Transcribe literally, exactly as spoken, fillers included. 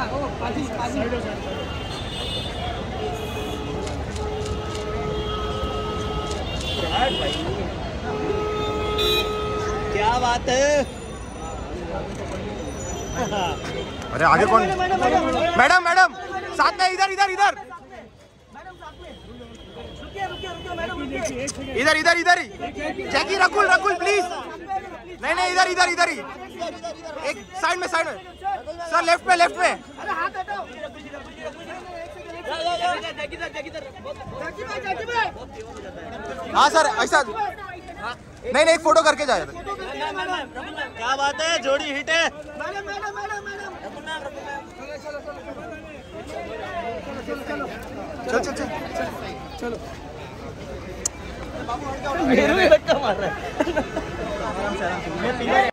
क्या बात है। अरे आगे कौन? मैडम मैडम साथ में, इधर इधर इधर इधर इधर इधर ही। जैकी रकुल रकुल प्लीज। नहीं नहीं इधर इधर इधर ही, एक साइड में साइड में सर, लेफ्ट में लेफ्ट में। हाँ सर ऐसा नहीं नहीं, एक फोटो करके जाए। क्या बात है, जोड़ी हिट है। चल चल चल चलो। मेरे भी धक्का मार रहा है।